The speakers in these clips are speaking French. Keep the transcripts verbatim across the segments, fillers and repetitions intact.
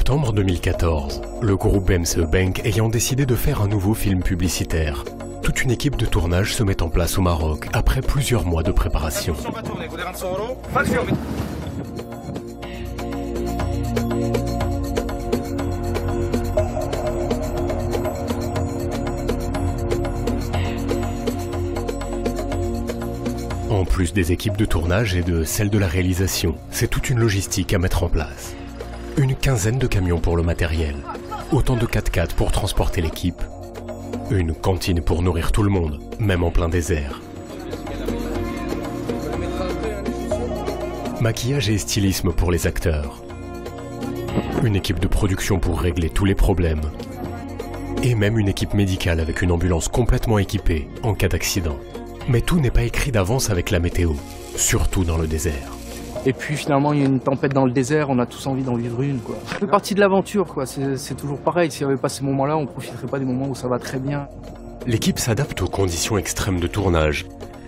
septembre deux mille quatorze, le groupe B M C E Bank ayant décidé de faire un nouveau film publicitaire. Toute une équipe de tournage se met en place au Maroc après plusieurs mois de préparation. En plus des équipes de tournage et de celles de la réalisation, c'est toute une logistique à mettre en place. Une quinzaine de camions pour le matériel, autant de quatre-quatre pour transporter l'équipe, une cantine pour nourrir tout le monde, même en plein désert. Maquillage et stylisme pour les acteurs. Une équipe de production pour régler tous les problèmes. Et même une équipe médicale avec une ambulance complètement équipée en cas d'accident. Mais tout n'est pas écrit d'avance avec la météo, surtout dans le désert. Et puis finalement, il y a une tempête dans le désert, on a tous envie d'en vivre une, quoi. Ça fait partie de l'aventure, quoi. C'est toujours pareil. S'il n'y avait pas ces moments-là, on ne profiterait pas des moments où ça va très bien. L'équipe s'adapte aux conditions extrêmes de tournage.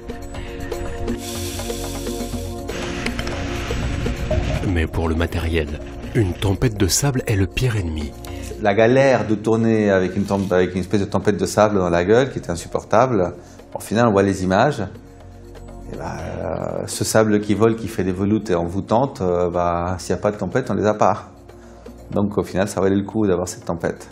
Mais pour le matériel, une tempête de sable est le pire ennemi. La galère de tourner avec une, avec une espèce de tempête de sable dans la gueule qui était insupportable. Au final, on voit les images. Et bah, euh, ce sable qui vole, qui fait des veloutes envoûtantes, euh, bah, s'il n'y a pas de tempête, on ne les a pas. Donc au final, ça valait le coup d'avoir cette tempête.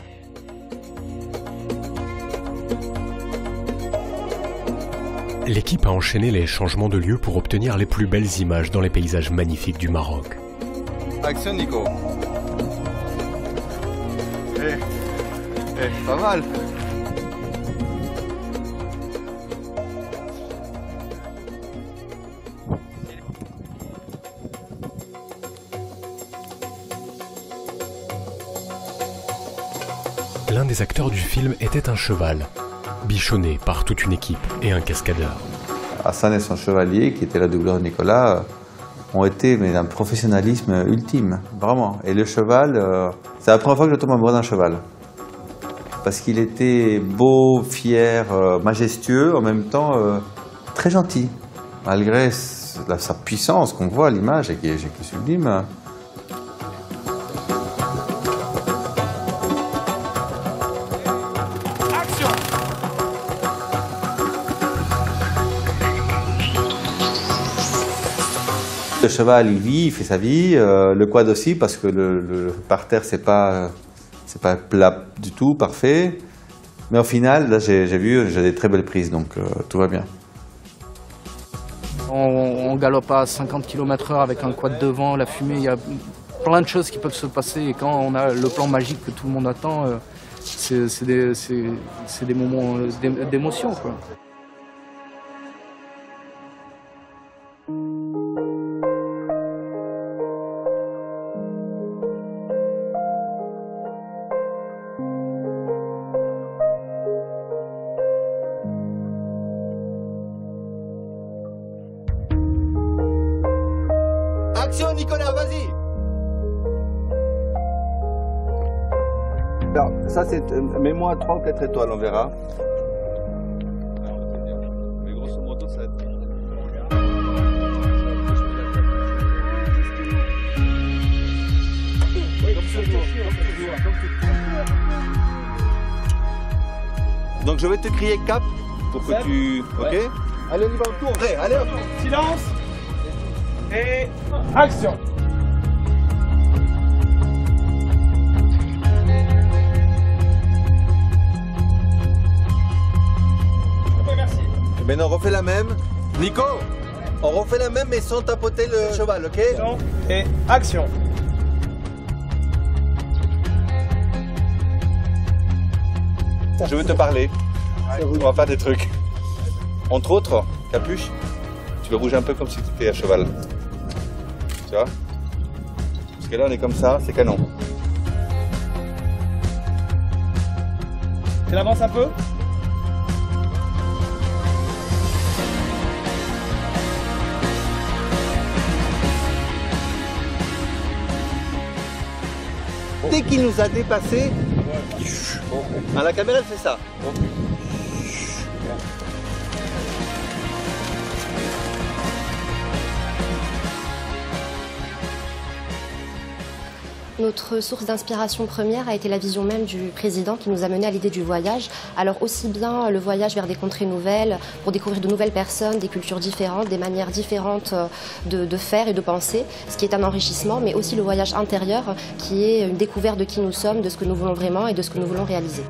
L'équipe a enchaîné les changements de lieu pour obtenir les plus belles images dans les paysages magnifiques du Maroc. Action, Nico. Eh, eh, pas mal. L'un des acteurs du film était un cheval, bichonné par toute une équipe et un cascadeur. Hassan et son chevalier, qui était la doublure de Nicolas, ont été d'un professionnalisme ultime, vraiment. Et le cheval, euh, c'est la première fois que je tombe amoureux d'un cheval. Parce qu'il était beau, fier, euh, majestueux, en même temps euh, très gentil. Malgré sa, sa puissance qu'on voit à l'image et qui est, qui est sublime. Le cheval, il vit, il fait sa vie, euh, le quad aussi, parce que le, le parterre, c'est pas, c'est pas plat du tout, parfait. Mais au final, là, j'ai vu, j'ai des très belles prises, donc euh, tout va bien. On, on galope à cinquante kilomètres heure avec un quad devant, la fumée, il y a plein de choses qui peuvent se passer. Et quand on a le plan magique que tout le monde attend, euh, c'est des, des moments d'émotion, quoi. Action, Nicolas, vas-y. Alors, ça c'est... Mets-moi trois ou quatre étoiles, on verra. Mais grosso modo, ça va être... Donc je vais te crier cap pour que tu... Ok? Allez, on y va au tour. Prêt, allez, hop. Silence. Et action. Ok, merci. Maintenant on refait la même. Nico, on refait la même mais sans tapoter le cheval, ok? Et action. Je veux te parler. On va faire des trucs. Entre autres, capuche, tu vas bouger un peu comme si tu étais à cheval. Tu vois? Parce que là on est comme ça, c'est canon. Tu l'avances un peu. Dès qu'il nous a dépassé, ah, la caméra elle fait ça. Notre source d'inspiration première a été la vision même du président qui nous a mené à l'idée du voyage. Alors aussi bien le voyage vers des contrées nouvelles, pour découvrir de nouvelles personnes, des cultures différentes, des manières différentes de, de faire et de penser, ce qui est un enrichissement, mais aussi le voyage intérieur qui est une découverte de qui nous sommes, de ce que nous voulons vraiment et de ce que nous voulons réaliser.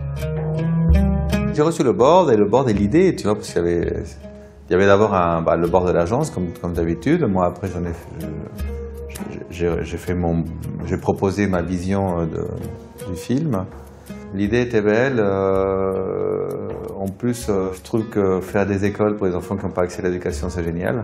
J'ai reçu le board et le board et l'idée, tu vois, parce qu'il y avait, il y avait d'abord un, bah, le board de l'agence comme, comme d'habitude. Moi après j'en ai, j'ai fait mon, j'ai proposé ma vision de, du film. L'idée était belle. Euh, en plus, euh, je trouve que faire des écoles pour les enfants qui n'ont pas accès à l'éducation, c'est génial.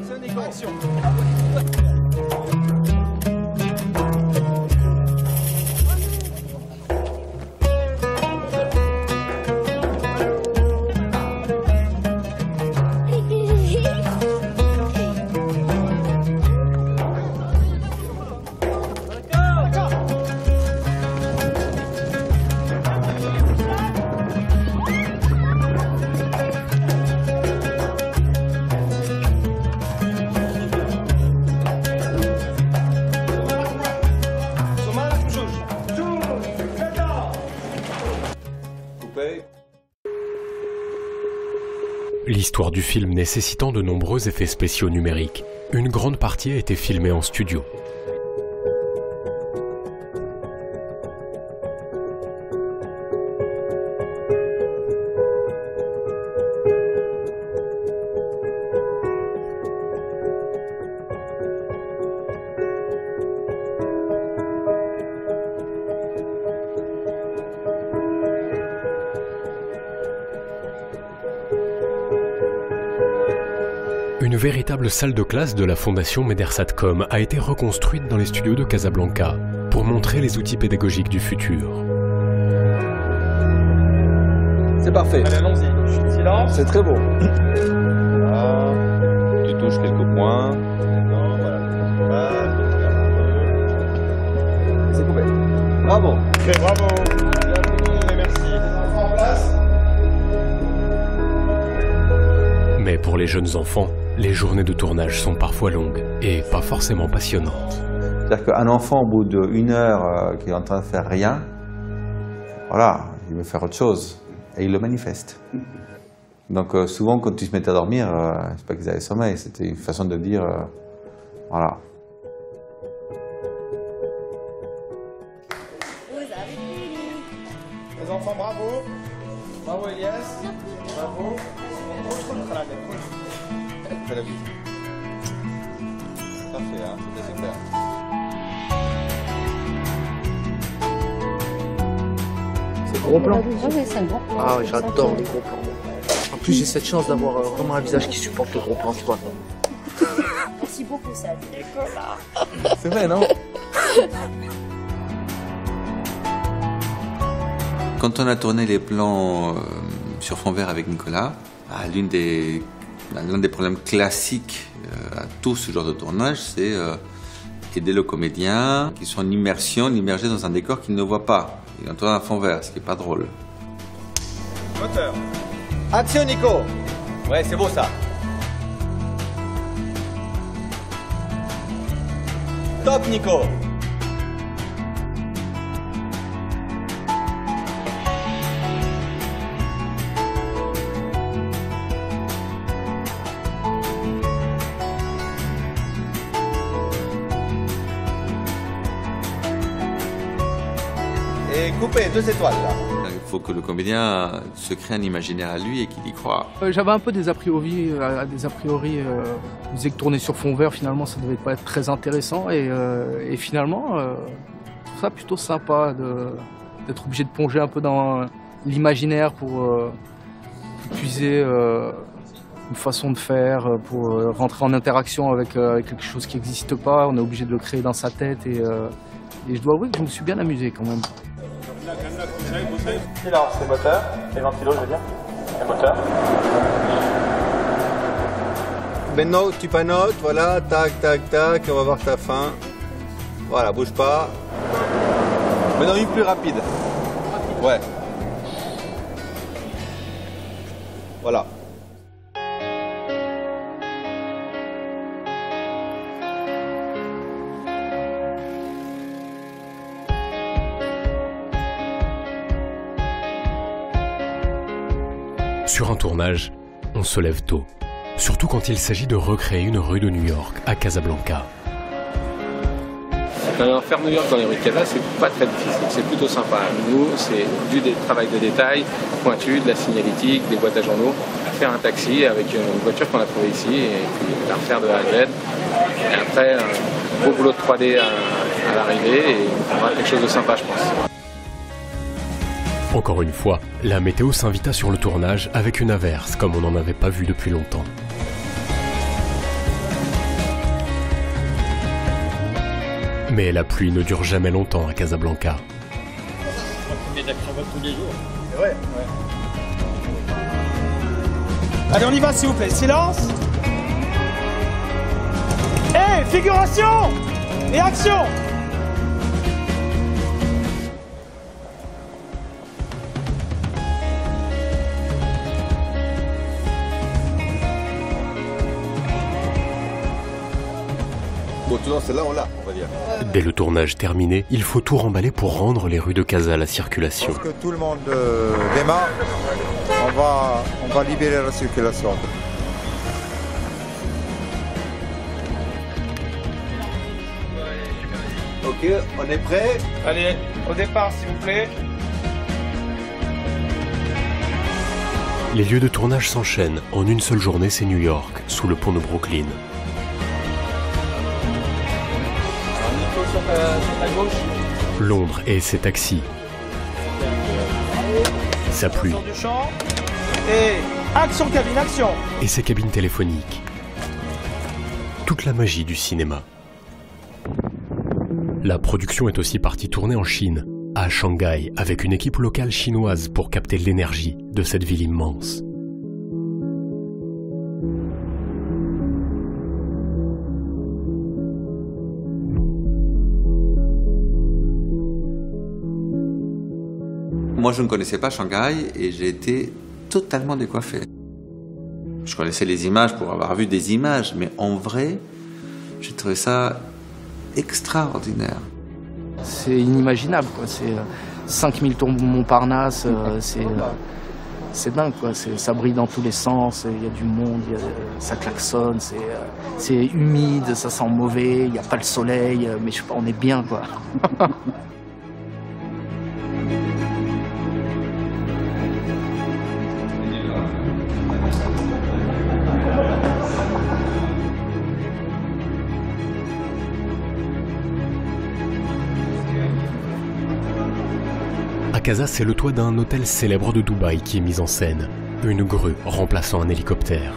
L'histoire du film nécessitant de nombreux effets spéciaux numériques, une grande partie a été filmée en studio. Une véritable salle de classe de la fondation Medersatcom a été reconstruite dans les studios de Casablanca pour montrer les outils pédagogiques du futur. C'est parfait. Allez, allons-y. Silence. C'est très beau. Voilà. Tu touches quelques points. Non, voilà. C'est coupé. Bravo. Ok, bravo. Et merci. En place. Mais pour les jeunes enfants, les journées de tournage sont parfois longues et pas forcément passionnantes. C'est-à-dire qu'un enfant, au bout d'une heure, euh, qui est en train de faire rien, voilà, il veut faire autre chose. Et il le manifeste. Donc euh, souvent, quand tu te mettais à dormir, euh, c'est pas qu'ils avaient sommeil, c'était une façon de dire, euh, voilà. Les enfants, bravo. Bravo Elias. Bravo. Fais la bise. Parfait, hein, c'était super. C'est gros plan. Oui, c'est bon. Ah ouais, j'adore les gros plans. En plus, j'ai cette chance d'avoir euh, vraiment un visage qui supporte le gros plan, tu vois. Merci beaucoup, ça. C'est vrai, non? Quand on a tourné les plans euh, sur fond vert avec Nicolas, ah, l'une des, l'un des problèmes classiques euh, à tout ce genre de tournage, c'est euh, aider le comédien qui sont en immersion, immergé dans un décor qu'il ne voit pas. Il est en tournant à fond vert, ce qui n'est pas drôle. Moteur. Action, Nico. Ouais, c'est beau ça. Top, Nico. Et coupé, deux étoiles là. Il faut que le comédien se crée un imaginaire à lui et qu'il y croit. Euh, J'avais un peu des a priori, euh, des a priori euh, je disais que tourner sur fond vert, finalement, ça devait pas être très intéressant. Et, euh, et finalement, euh, je trouve ça plutôt sympa d'être obligé de plonger un peu dans l'imaginaire pour, euh, pour puiser euh, une façon de faire, pour euh, rentrer en interaction avec, euh, avec quelque chose qui n'existe pas. On est obligé de le créer dans sa tête. Et, euh, et je dois avouer que je me suis bien amusé quand même. Silence, c'est moteur. Et ventilo, je veux dire. Et moteur. Maintenant, tu panotes, voilà, tac, tac, tac, on va voir ta fin. Voilà, bouge pas. Maintenant, une plus rapide. Ouais. Voilà. Sur un tournage, on se lève tôt. Surtout quand il s'agit de recréer une rue de New York, à Casablanca. Alors, faire New York dans les rues de Casa, c'est pas très difficile, c'est plutôt sympa. Nous, c'est du dé travail de détail, pointu, de la signalétique, des boîtes à journaux. Faire un taxi avec une voiture qu'on a trouvée ici et puis la refaire de A à Z. Et après, un beau boulot de trois D à, à l'arrivée et on aura quelque chose de sympa, je pense. Encore une fois, la météo s'invita sur le tournage avec une averse comme on n'en avait pas vu depuis longtemps. Mais la pluie ne dure jamais longtemps à Casablanca. Ouais. Allez, on y va, s'il vous plaît. Silence. Hé, hey, figuration et action. Bon, tout dans celle-là, on l'a, on va dire. Dès le tournage terminé, il faut tout remballer pour rendre les rues de Casa à la circulation. Lorsque tout le monde euh, démarre, on va, on va libérer la circulation. Ok, on est prêt? Allez, au départ, s'il vous plaît. Les lieux de tournage s'enchaînent. En une seule journée, c'est New York, sous le pont de Brooklyn. Londres et ses taxis. Sa pluie. Du champ. Et action cabine, action. Et ses cabines téléphoniques. Toute la magie du cinéma. La production est aussi partie tourner en Chine, à Shanghai, avec une équipe locale chinoise pour capter l'énergie de cette ville immense. Moi, je ne connaissais pas Shanghai et j'ai été totalement décoiffé. Je connaissais les images pour avoir vu des images, mais en vrai, j'ai trouvé ça extraordinaire. C'est inimaginable, quoi. C'est cinq mille tours Montparnasse, euh, c'est euh, c'est dingue, quoi. Ça brille dans tous les sens, il y a du monde, y a, ça klaxonne, c'est euh, humide, ça sent mauvais, il n'y a pas le soleil, mais je sais pas, on est bien, quoi. À Casa, c'est le toit d'un hôtel célèbre de Dubaï qui est mis en scène. Une grue remplaçant un hélicoptère.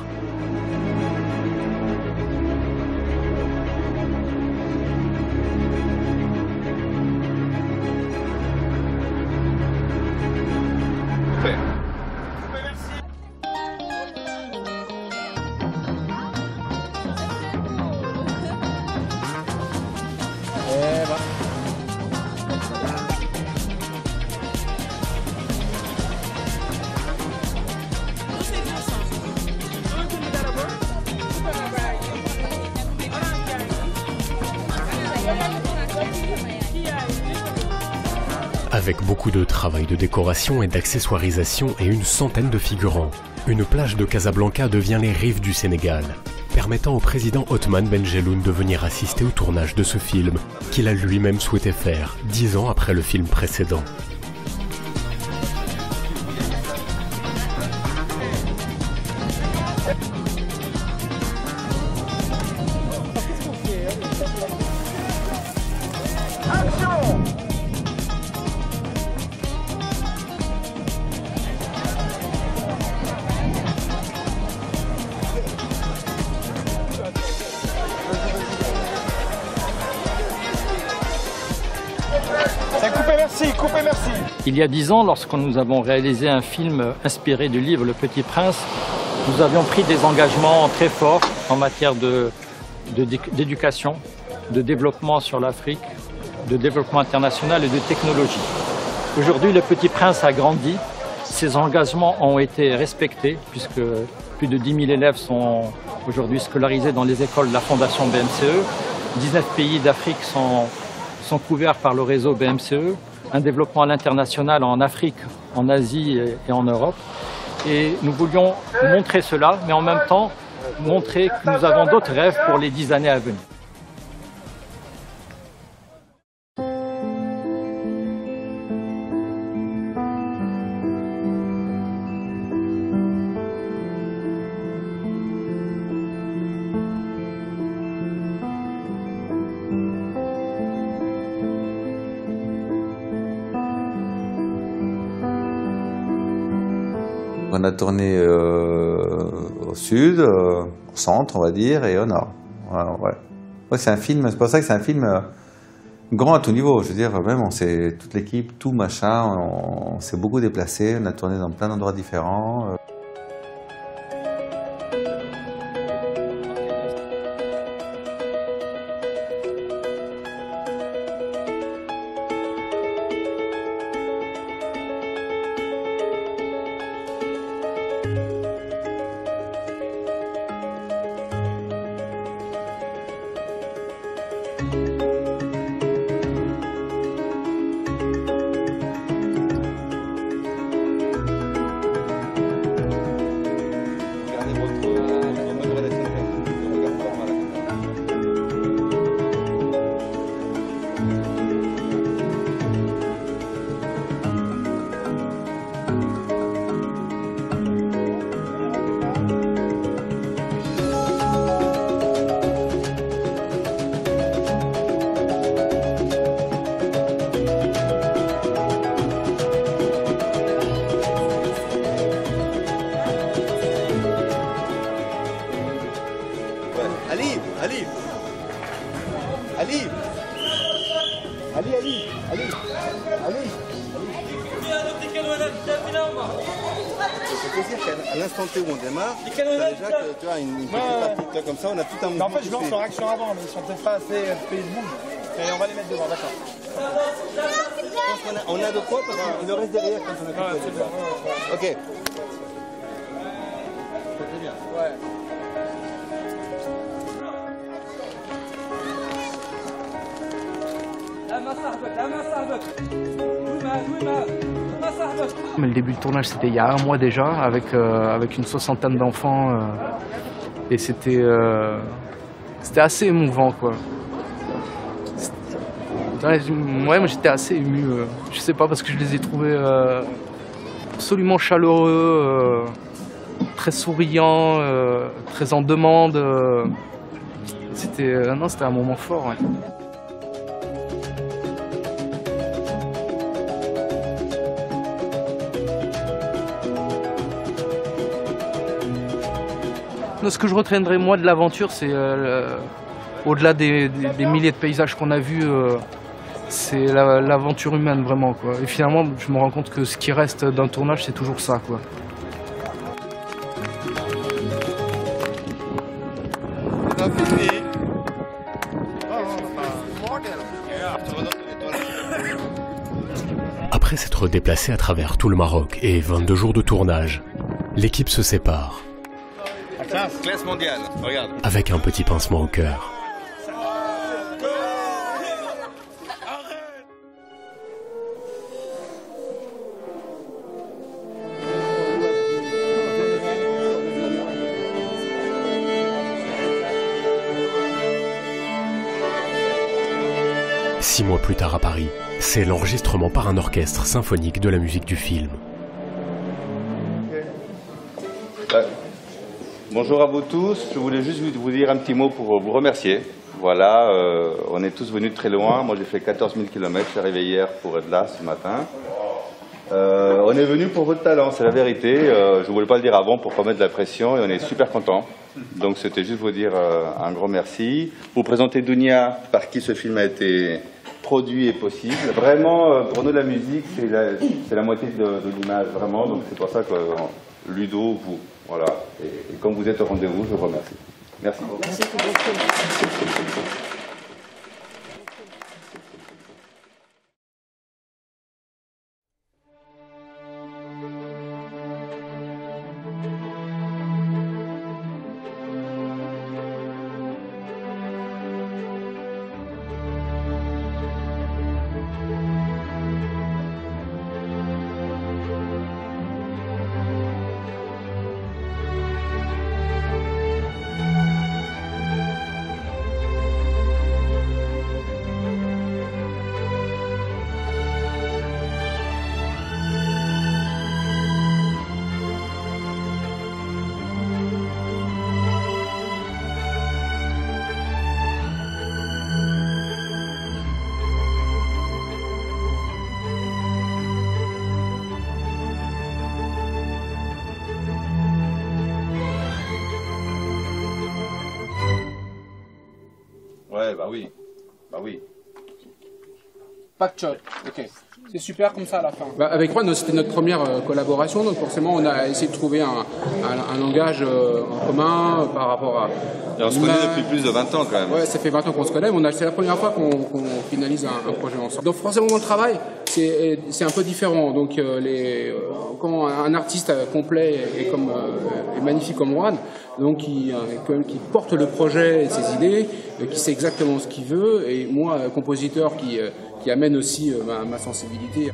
Avec beaucoup de travail de décoration et d'accessoirisation et une centaine de figurants, une plage de Casablanca devient les rives du Sénégal, permettant au président Othman Benjelloun de venir assister au tournage de ce film qu'il a lui-même souhaité faire, dix ans après le film précédent. Coupez, merci, coupez, merci. Il y a dix ans, lorsque nous avons réalisé un film inspiré du livre Le Petit Prince, nous avions pris des engagements très forts en matière de, de, d'éducation, de développement sur l'Afrique, de développement international et de technologie. Aujourd'hui, Le Petit Prince a grandi. Ces engagements ont été respectés puisque plus de dix mille élèves sont aujourd'hui scolarisés dans les écoles de la Fondation B M C E. dix-neuf pays d'Afrique sont sont couverts par le réseau B M C E, un développement à l'international en Afrique, en Asie et en Europe. Et nous voulions montrer cela, mais en même temps montrer que nous avons d'autres rêves pour les dix années à venir. On a tourné euh, au sud, euh, au centre, on va dire, et au nord. Alors, ouais. Ouais, c'est un film, c'est pour ça que c'est un film euh, grand à tout niveau. Je veux dire, même on s'est, toute l'équipe, tout machin, on, on s'est beaucoup déplacé, on a tourné dans plein d'endroits différents. Euh. Ali, Ali, Ali, Ali, Ali, Ali, Ali. C'est dire qu'à l'instant T où on démarre, t'as déjà que, tu vois, une, une petite ouais. partie, comme ça, on a tout un mouvement. En fait, je lance leur action avant, mais ils sont peut-être pas assez pays de boum. Et on va les mettre devant, d'accord. On a, on a de quoi parce qu'il le reste derrière quand on a tout ouais, bien. Ok. C'est bien. Ouais. Mais le début de tournage, c'était il y a un mois déjà, avec, euh, avec une soixantaine d'enfants. Euh, et c'était euh, c'était assez émouvant, quoi. Ouais, moi j'étais assez ému. Euh, je sais pas, parce que je les ai trouvés euh, absolument chaleureux, euh, très souriants, euh, très en demande. Euh, c'était euh, non, c'était un moment fort. Ouais. Ce que je retiendrai moi de l'aventure, c'est euh, au-delà des, des, des milliers de paysages qu'on a vus, euh, c'est l'aventure humaine vraiment, quoi. Et finalement, je me rends compte que ce qui reste d'un tournage, c'est toujours ça, quoi. Après s'être déplacé à travers tout le Maroc et vingt-deux jours de tournage, l'équipe se sépare. Classe mondiale, regarde. Avec un petit pincement au cœur. Six mois plus tard à Paris, c'est l'enregistrement par un orchestre symphonique de la musique du film. Ouais. Bonjour à vous tous, je voulais juste vous dire un petit mot pour vous remercier. Voilà, euh, on est tous venus de très loin, moi j'ai fait quatorze mille kilomètres, je suis arrivé hier pour être là ce matin. Euh, on est venu pour votre talent, c'est la vérité, euh, je ne voulais pas le dire avant pour ne pas mettre de la pression et on est super contents. Donc c'était juste vous dire euh, un grand merci. Vous présenter Dounia, par qui ce film a été produit et possible. Vraiment, euh, pour nous la musique, c'est la, c'est la moitié de, de l'image, vraiment, donc c'est pour ça que euh, Ludo, vous, voilà. Et, et comme vous êtes au rendez-vous, je vous remercie. Merci. Merci. Ouais, bah oui. Bah oui. Pas de choc, ok. C'est super comme ça à la fin. Bah avec Juan, c'était notre première euh, collaboration, donc forcément on a essayé de trouver un, un, un langage euh, en commun par rapport à... Et on se connaît depuis plus de vingt ans quand même. Ouais, ça fait vingt ans qu'on se connaît, mais c'est la première fois qu'on qu'on finalise un, un projet ensemble. Donc forcément dans le travail, c'est un peu différent. Donc euh, les, euh, quand un artiste complet est, comme, euh, est magnifique comme Juan, donc qui, euh, qui porte le projet et ses idées, euh, qui sait exactement ce qu'il veut, et moi, euh, compositeur qui, euh, qui amène aussi euh, ma, ma sensibilité.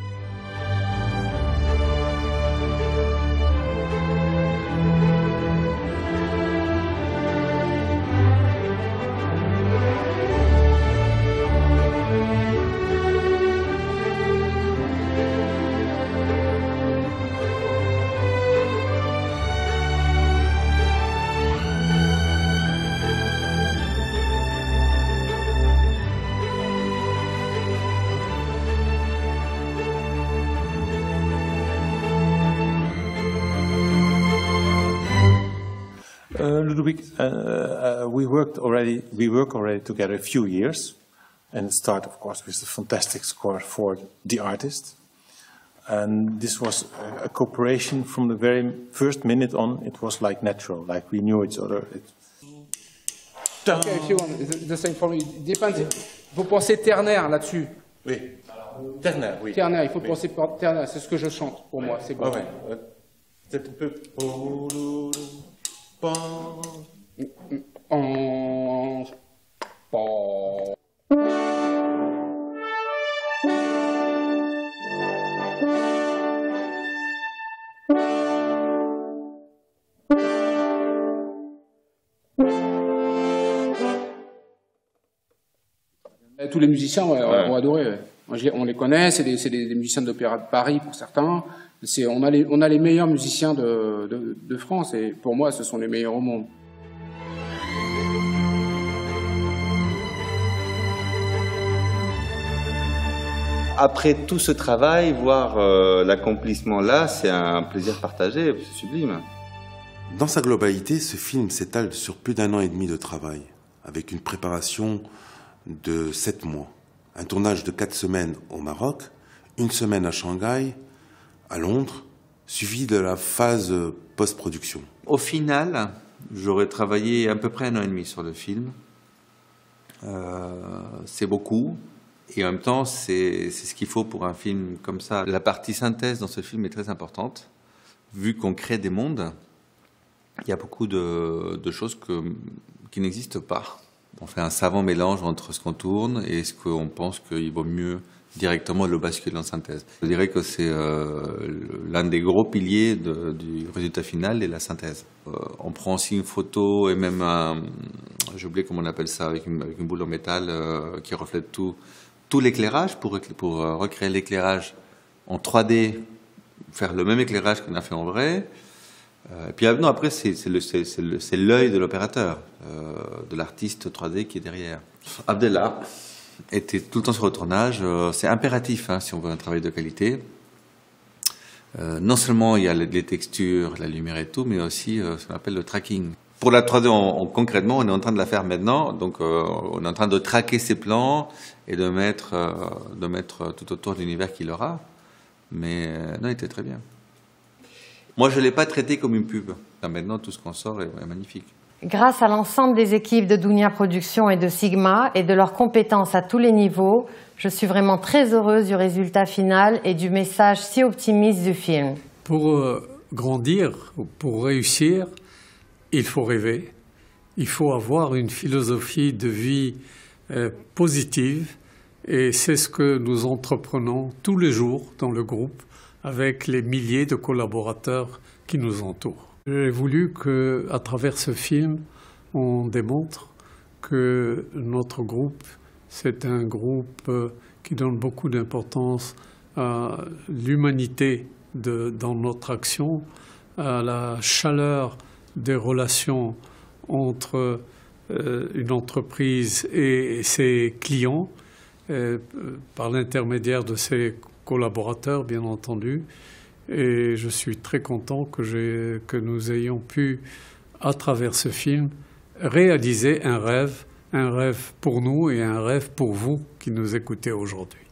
Uh, Ludovic, uh, uh, we worked already. We work already together a few years, and it started, of course, with the fantastic score for The Artist. And this was a, a cooperation from the very first minute on. It was like natural, like we knew each other. It... Okay, if you want, the, the same for me. Depends. Il faut penser ternaire là-dessus. Oui. Ternaire, oui. Ternaire, il faut oui. penser ternaire. C'est ce que je chante pour moi. C'est bon. Ouais, ouais. C'est un peu. En... Tous les musiciens ouais, ouais. ont adoré. Ouais. Moi, je, on les connaît, c'est des, des, des musiciens de l'Opéra de Paris pour certains. On a, les, on a les meilleurs musiciens de, de, de France et pour moi, ce sont les meilleurs au monde. Après tout ce travail, voir euh, l'accomplissement là, c'est un plaisir partagé, c'est sublime. Dans sa globalité, ce film s'étale sur plus d'un an et demi de travail, avec une préparation de sept mois, un tournage de quatre semaines au Maroc, une semaine à Shanghai, à Londres, suivi de la phase post-production. Au final, j'aurais travaillé à peu près un an et demi sur le film. Euh, c'est beaucoup, et en même temps, c'est ce qu'il faut pour un film comme ça. La partie synthèse dans ce film est très importante. Vu qu'on crée des mondes, il y a beaucoup de, de choses que, qui n'existent pas. On fait un savant mélange entre ce qu'on tourne et ce qu'on pense qu'il vaut mieux directement le basculer en synthèse. Je dirais que c'est euh, l'un des gros piliers de, du résultat final et la synthèse. Euh, on prend aussi une photo et même un, j'ai oublié comment on appelle ça, avec une, avec une boule en métal euh, qui reflète tout, tout l'éclairage pour, pour euh, recréer l'éclairage en trois D, faire le même éclairage qu'on a fait en vrai. Euh, et puis non, après, c'est l'œil de l'opérateur, euh, de l'artiste trois D qui est derrière. Abdellah était tout le temps sur le tournage. Euh, c'est impératif hein, si on veut un travail de qualité. Euh, non seulement il y a les, les textures, la lumière et tout, mais aussi euh, ce qu'on appelle le tracking. Pour la trois D, on, on, concrètement, on est en train de la faire maintenant. Donc, euh, on est en train de traquer ses plans et de mettre, euh, de mettre tout autour de l'univers qu'il aura. Mais euh, non, il était très bien. Moi, je ne l'ai pas traité comme une pub. Là, maintenant, tout ce qu'on sort est, est magnifique. Grâce à l'ensemble des équipes de Dounia Productions et de Sigma et de leurs compétences à tous les niveaux, je suis vraiment très heureuse du résultat final et du message si optimiste du film. Pour euh, grandir, pour réussir, il faut rêver. Il faut avoir une philosophie de vie euh, positive. Et c'est ce que nous entreprenons tous les jours dans le groupe avec les milliers de collaborateurs qui nous entourent. J'ai voulu qu'à travers ce film, on démontre que notre groupe, c'est un groupe qui donne beaucoup d'importance à l'humanité dans notre action, à la chaleur des relations entre euh, une entreprise et ses clients, euh, par l'intermédiaire de ses collaborateurs, bien entendu. Et je suis très content que, que nous ayons pu, à travers ce film, réaliser un rêve un rêve pour nous et un rêve pour vous qui nous écoutez aujourd'hui.